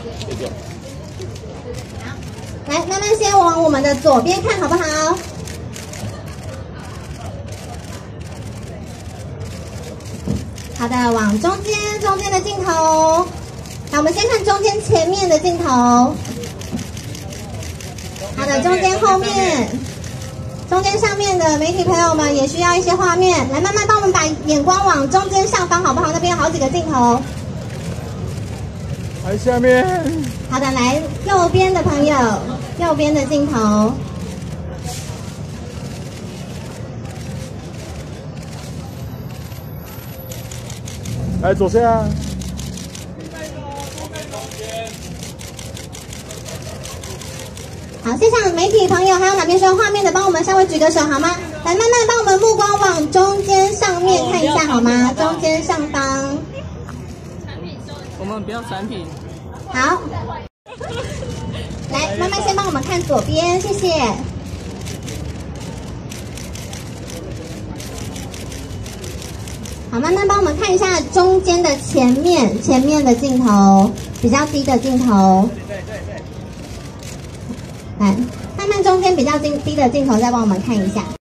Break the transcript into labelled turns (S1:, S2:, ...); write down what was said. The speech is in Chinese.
S1: 来，慢慢先往我们的左边看，好不好？好的，往中间的镜头。好，我们先看中间前面的镜头。好的，中间后面。中间上面的媒体朋友们也需要一些画面，来慢慢帮我们把眼光往中间上方，好不好？那边有好几个镜头。
S2: 来下面。
S1: 好的，来右边的朋友，右边的镜头。
S2: 来左下。
S1: 好，现场媒体朋友还有哪边需要画面的，帮我们稍微举个手好吗？来，慢慢帮我们目光往中间上面看一下好吗？中间上方。
S3: 我们不要产品。
S1: 好，来，慢慢先帮我们看左边，谢谢。好，慢慢帮我们看一下中间的前面的镜头，比较低的镜头。来，慢慢中间比较低的镜头再帮我们看一下。